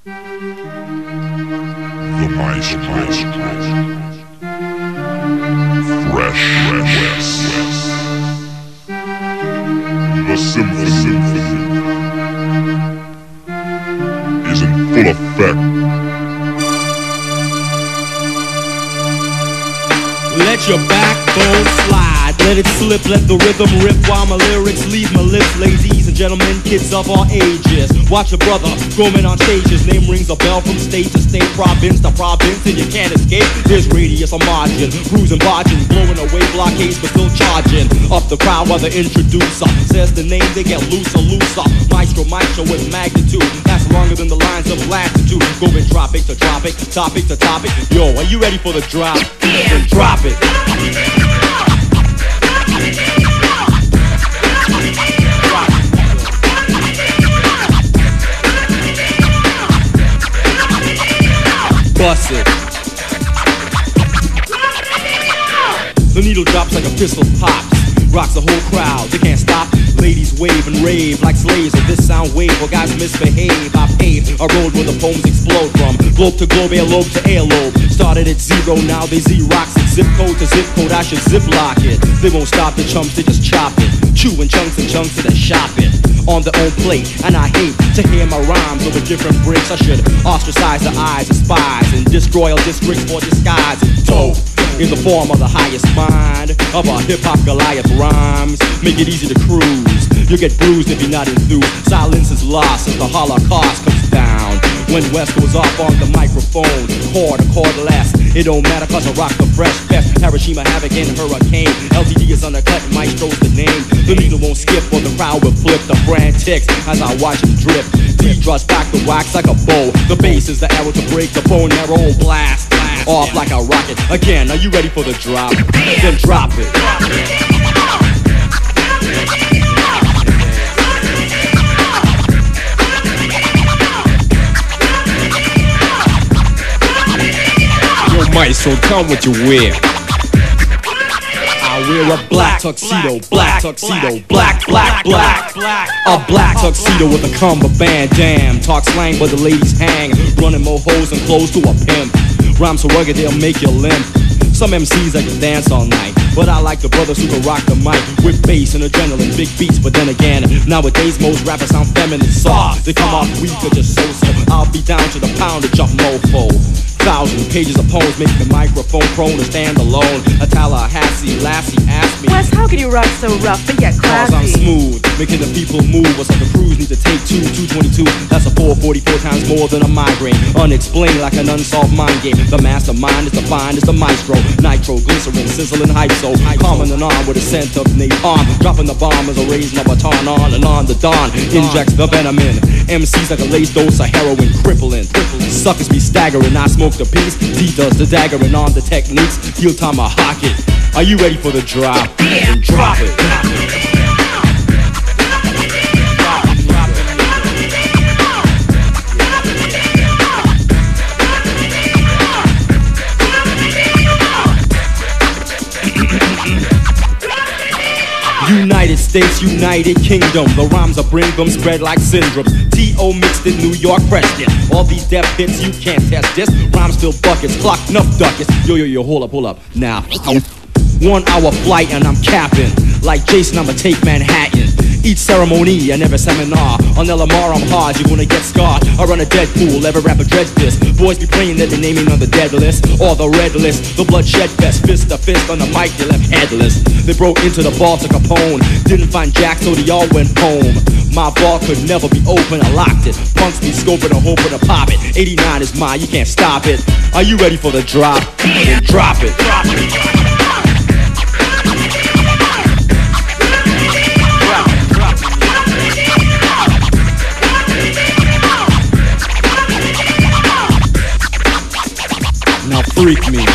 The Maestro. Fresh WES. The symphony is in full effect. Let your backbone slide, let it slip, let the rhythm rip while my lyrics leave my lips. Ladies and gentlemen, kids of all ages, watch a brother roaming on stages. Name rings a bell from state to state, province to province, and you can't escape. There's radius or margin, cruising, barging, blowing away blockades but still charging. Up the crowd while the introducer says the name, they get looser, looser. Maestro with magnitude, that's longer than the lines of latitude. Going tropic to tropic, topic to topic. Yo, are you ready for the drop? Then drop it. Bust it. The needle drops like a pistol pops, rocks the whole crowd, they can't stop. Ladies wave and rave like slaves of this sound wave. While guys misbehave, I pave a road where the poems explode. From globe to globe, earlobe to earlobe. Started at zero, now they Z-rocks it. Zip code to zip code, I should ziplock it. They won't stop the chumps, they just chop it. Chewing chunks and chunks and then shop it on their own plate. And I hate to hear my rhymes over different bricks. I should ostracize the eyes of spies and destroy all districts for disguise. Dope in the form of the highest mind of a hip-hop Goliath rhymes. Make it easy to cruise, you get bruised if you're not enthused. Silence is lost as the Holocaust comes down. When WES goes off on the microphone, chord to chordless, it don't matter cause I rock the fresh best. Hiroshima, Havoc, and Hurricane. LTD is undercut, Maestro's the name. The needle won't skip or the crowd will flip. The brand ticks as I watch it drip. D draws back the wax like a bow. The bass is the arrow to break the bone arrow. Blast off like a rocket. Again, are you ready for the drop? Then drop it. Yo, Maestro, tell 'em what you wear. I wear a black tuxedo, black tuxedo, black, black, black, black. A black tuxedo with a cummerband. Damn, talk slang but the ladies hang. Running more hoes and clothes to a pimp. Rhymes so rugged they'll make you limp. Some MCs that can dance all night, but I like the brothers who can rock the mic with bass and adrenaline, big beats. But then again, nowadays most rappers sound feminine, soft. They come off weak or just so-so. I'll be down to the pound to jump mofo. 1,000 pages of poems make the microphone prone to stand alone. A Tallahassee lassie asked me, Wes, how can you rock so rough but yet classy? Cause I'm smooth, making the people move. What's like a cruise need to take 222. That's a 444 times more than a migraine. Unexplained like an unsolved mind game. The mastermind is defined as the maestro. Nitro, glycerin, sizzling hype so calming and on with a scent of napalm. Dropping the bomb as a raising a baton on and on. The dawn injects the venom in. MCs like a laced dose of heroin, crippling. Suckers be staggering, I smoke the piece. D does the daggering on the techniques. Heel time I hawk it. Are you ready for the drop? Then drop it. United States, United Kingdom. The rhymes I bring them spread like syndromes. T.O. mixed in New York Preston. All these deaf hits, you can't test this. Rhymes fill buckets, clock enough ducats. Yo, hold up. Now, 1 hour flight and I'm capping. Like Jason, I'ma take Manhattan. Each ceremony and every seminar. On LMR, I'm hard, you're gonna get scarred. I run a dead pool, every rapper dreads this. Boys be praying that they're naming on the dead list or the red list. The bloodshed fest, fist to fist on the mic, they left headless. They broke into the bar to Capone. Didn't find Jack, so they all went home. My bar could never be open, I locked it. Punks be scoping and hoping to pop it. 89 is mine, you can't stop it. Are you ready for the drop? Then drop it. Drop it. Now freak me.